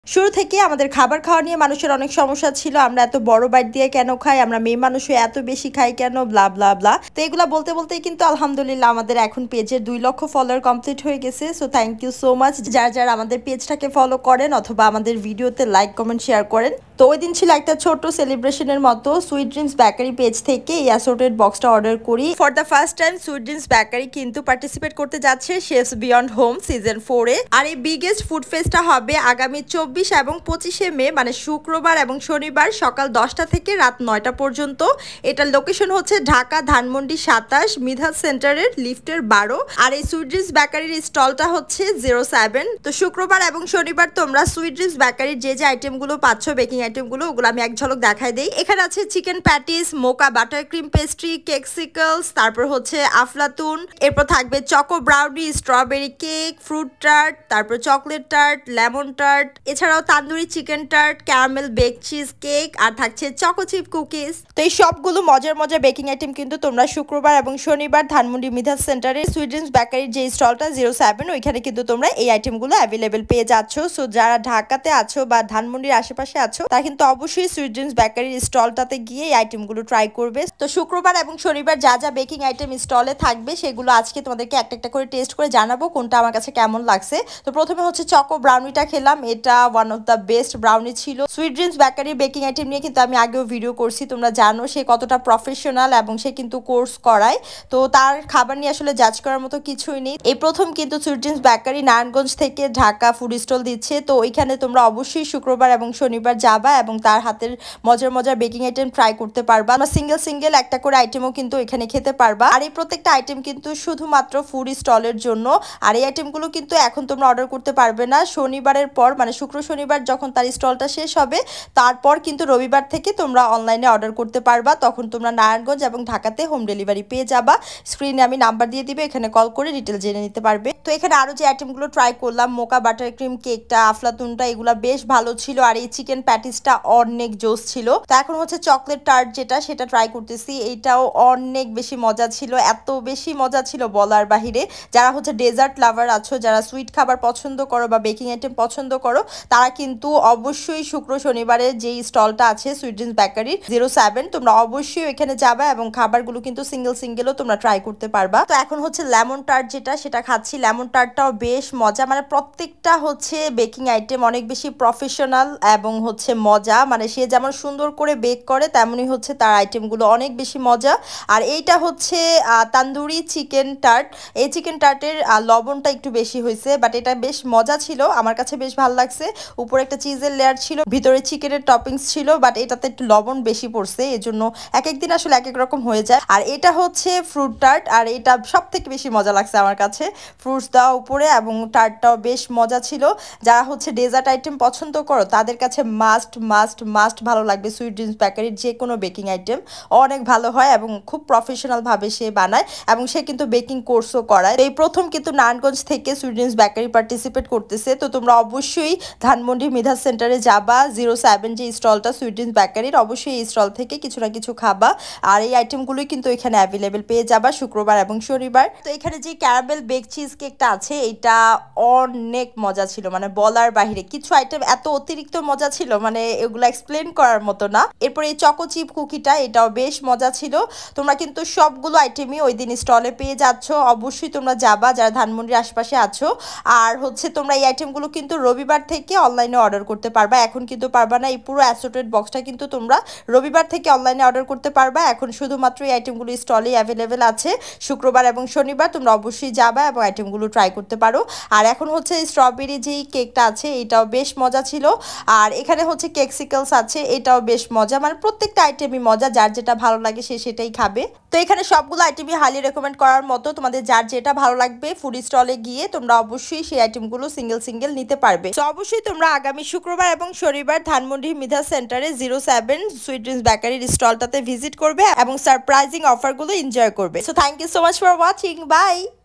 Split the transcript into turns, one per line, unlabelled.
শুরু থেকে আমাদের খাবার খাওয়া নিয়ে মানুষের অনেক সমস্যা ছিল। আমরা এত বড় বাইট দিয়ে কেন খাই, আমরা মেয়ে মানুষ এত বেশি খাই কেন, ব্লা ব্লা ব্লা। তো এগুলো বলতে বলতেই কিন্তু আলহামদুলিল্লাহ আমাদের এখন পেজের 2 লক্ষ ফলোয়ার কমপ্লিট হয়ে গেছে। So thank you so much যারা আমাদের পেজটাকে ফলো করেন অথবা আমাদের ভিডিওতে লাইক কমেন্ট শেয়ার করেন। তো ওই দিন ছিল একটা ছোট্ট সেলিব্রেশনের মতো। সুইট ড্রিমস বেকারি পেজ থেকে এই অ্যাসর্টেড বক্সটা অর্ডার করি। For the first time sweet dreams bakery কিন্তু পার্টিসিপেট করতে যাচ্ছে শেফস বিয়ন্ড হোম সিজন 4 এ। আর এই বিগেস্ট ফুড ফেস্টটা হবে আগামী 24 এবং 25 মে, মানে শুক্রবার এবং শনিবার সকাল 10টা থেকে রাত 9টা পর্যন্ত। এটার লোকেশন হচ্ছে ঢাকা ধানমন্ডি 27, মিধাস সেন্টারের লিফটের 12। আর এই সুইট ড্রিমস বেকারির স্টলটা হচ্ছে 07। তো শুক্রবার এবং শনিবার তোমরা সুইট ড্রিমস বেকারির যে আইটেমগুলো পাচ্ছ, বেকিং আইটেমগুলো, ওগুলো আমি এক ঝলক দেখাই দেই। এখানে আছে chicken patties, mocha butter cream pastry, cakesicles, তারপর হচ্ছে আফলাতুন, এরপর থাকবে choco brownie, strawberry cake, fruit tart, তারপর চকলেট টার্ট, লেমন টার্ট, এছাড়াও tandoori chicken tart, caramel bake cheese cake, আর থাকছে চকো চিপ কুকিজ। তো এই সবগুলো মজার মজার বেকিং আইটেম কিন্তু তোমরা শুক্রবার এবং শনিবার ধানমন্ডি মিধাস সেন্টারে সুইট ড্রিমস বেকারির যে স্টলটা 07, ওইখানে কিন্তু তোমরা এই আইটেমগুলো অ্যাভেলেবেল পেয়ে যাচ্ছ। সো যারা ঢাকাতে আছো বা ধানমন্ডির আশেপাশে আছো তারা কিন্তু অবশ্যই সুইট ড্রিমস বেকারির স্টলটাতে গিয়ে এই আইটেমগুলো ট্রাই করবে। তো শুক্রবার এবং শনিবার যা বেকিং আইটেম স্টলে থাকবে সেগুলো আজকে তোমাদেরকে একটা একটা করে টেস্ট করে জানাবো কোনটা আমার কাছে কেমন লাগছে। তো প্রথমে হচ্ছে চকো ব্রাউনিটা খেলাম। এটা one of the best brownie ছিল। সুইট ড্রিমস বেকারির বেকিং আইটেম নিয়ে কিন্তু আমি আগেও ভিডিও করছি, তোমরা জানো সে কতটা প্রফেশনাল এবং সে কিন্তু কোর্স করায়। তো তার খাবার নিয়ে আসলে জাজ করার মতো কিছুই নেই। এই প্রথম কিন্তু সুইট ড্রিমস বেকারি নারায়ণগঞ্জ থেকে ঢাকা ফুড স্টল দিচ্ছে। তো ওইখানে তোমরা অবশ্যই শুক্রবার এবং শনিবার যাবা এবং তার হাতের মজার মজার বেকিং আইটেম ট্রাই করতে পারবা। আমরা সিঙ্গেল একটা করে আইটেমও কিন্তু এখানে খেতে পারবা। আর এই প্রত্যেকটা আইটেম কিন্তু শুধুমাত্র ফুড স্টলের জন্য। আর এই আইটেমগুলো কিন্তু এখন তোমরা অর্ডার করতে পারবে না। শনিবারের পর, মানে শুক্র শনিবার যখন তার স্টলটা শেষ হবে, তারপর কিন্তু রবিবার থেকে তোমরা অনলাইনে অর্ডার করতে পারবা। তখন তোমরা নারায়ণগঞ্জ এবং ঢাকাতে হোম ডেলিভারি পেয়ে যাবা। স্ক্রিনে আমি নাম্বার দিয়ে দিবে, এখানে কল করে ডিটেল জেনে নিতে পারবে। তো এখানে আরো যে আইটেমগুলো ট্রাই করলাম, মোকা বাটার ক্রিম কেকটা, আফলাতুনটা, এগুলা বেশ ভালো ছিল। আর এই চিকেন প্যাটিসটা অনেক জোস ছিল। তো এখন হচ্ছে চকলেট টার্ট সেটা ট্রাই করতেছি। এইটাও অনেক বেশি মজা ছিল, এত বেশি মজা ছিল বলার বাহিরে। যারা হচ্ছে ডেজার্ট লাভার আছো, যারা সুইট খাবার পছন্দ করো বা বেকিং আইটেম পছন্দ করো, তারা কিন্তু অবশ্যই শুক্র শনিবারে যেই স্টলটা আছে সুইট ড্রিমস বেকারির 07, তোমরা অবশ্যই এখানে যাবা এবং খাবারগুলো কিন্তু সিঙ্গেলও তোমরা ট্রাই করতে পারবা। তো এখন হচ্ছে লেমন টার্ট সেটা খাচ্ছি। লেমন টার্টটাও বেশ মজা, মানে প্রত্যেকটা হচ্ছে বেকিং আইটেম অনেক বেশি প্রফেশনাল এবং হচ্ছে মজা। মানে সে যেমন সুন্দর করে বেক করে তেমনই হচ্ছে তার আইটেমগুলো অনেক বেশি মজা। আর এইটা হচ্ছে তান্দুরি চিকেন টার্ট। এই চিকেন টার্টের লবণটা একটু বেশি হয়েছে, বাট এটা বেশ মজা ছিল, আমার কাছে বেশ ভালো লাগছে। উপরে একটা চিজের লেয়ার ছিল, ভিতরে চিকেনের টপিংস ছিল, বাট এটাতে একটু লবণ বেশি পড়ছে, এজন্য এক একদিন আসলে এক এক রকম হয়ে যায়। আর এটা হচ্ছে ফ্রুট টার্ট, আর এটা সব থেকে বেশি মজা লাগছে আমার কাছে। ফ্রুটস দেওয়া উপরে এবং টার্টটাও বেশ মজা ছিল। যারা হচ্ছে ডেজার্ট আইটেম পছন্দ করো তাদের কাছে মাস্ট ভালো লাগবে সুইট ড্রিমস বেকারির যে কোনো বেকিং আইটেম। অনেক ভালো হয় এবং খুব প্রফেশনাল ভাবে সে বানায় এবং সে কিন্তু বেকিং কোর্সও করায়। এই প্রথম কিন্তু নারায়ণগঞ্জ থেকে সুইট ড্রিমস বেকারি পার্টিসিপেট করতেছে। তো তোমরা অবশ্যই ধানমন্ডি মিধাস সেন্টারে যাবা, 07 যে স্টলটা সুইট ড্রিমস বেকারির, অবশ্যই এই স্টল থেকে কিছু না কিছু খাবা। আর এই আইটেমগুলোই কিন্তু এখানে অ্যাভেলেবেল পেয়ে যাবা শুক্রবার এবং শনিবার। তো এখানে যে ক্যারামেল বেক চিজ কেকটা আছে এটা অনেক মজা ছিল, মানে বলার বাহিরে। কিছু আইটেম এত অতিরিক্ত মজা ছিল, মানে এগুলো এক্সপ্লেন করার মতো না। এরপর এই চকো চিপ কুকিটা, এটাও বেশ মজা ছিল। তোমরা কিন্তু সবগুলো আইটেমই ওই দিন স্টলে পেয়ে যাচ্ছ। অবশ্যই তোমরা যাবা যারা ধানমন্ডির আশপাশে আছো। আর হচ্ছে তোমরা এই আইটেমগুলো কিন্তু রবিবার থেকে অনলাইনে অর্ডার করতে পারবা। এখন কিন্তু পারবা না, এই পুরো অ্যাসর্টেড বক্সটা কিন্তু তোমরা রবিবার থেকে অনলাইনে অর্ডার করতে পারবা। এখন শুধুমাত্র এই আইটেমগুলো স্টলেই অ্যাভেলেবেল আছে। শুক্রবার এবং শনিবার তোমরা অবশ্যই যাবা এবং আইটেমগুলো ট্রাই করতে পারো। আর এখন হচ্ছে স্ট্রবেরি যেই কেকটা আছে এটাও বেশ মজা ছিল। আর এখানে হচ্ছে কেকসিকলস আছে, এটাও বেশ মজা। মানে প্রত্যেকটা আইটেমই মজা, যার যেটা ভালো লাগে সে সেটাই খাবে। তো এখানে সবগুলো আইটেমই হাইলি রেকমেন্ড করার মতো। তোমাদের যার যেটা ভালো লাগবে ফুড স্টলে গিয়ে তোমরা অবশ্যই সেই আইটেমগুলো সিঙ্গেল নিতে পারবে। তো অবশ্যই তোমরা আগামী শুক্রবার এবং শনিবার ধানমন্ডি মিধাস সেন্টারে 07 সুইট ড্রিমস বেকারির স্টলটাতে ভিজিট করবে এবং সারপ্রাইজিং অফারগুলো এনজয় করবে। So thank you so much for watching, by.